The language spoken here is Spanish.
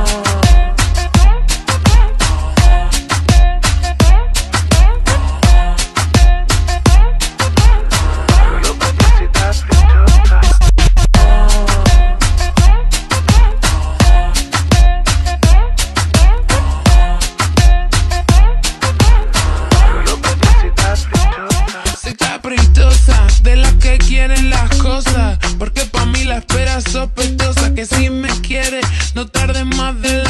De las que quieren las cosas, porque pa' mí la espera es sospechosa. Que si me quiere, no tarde más de la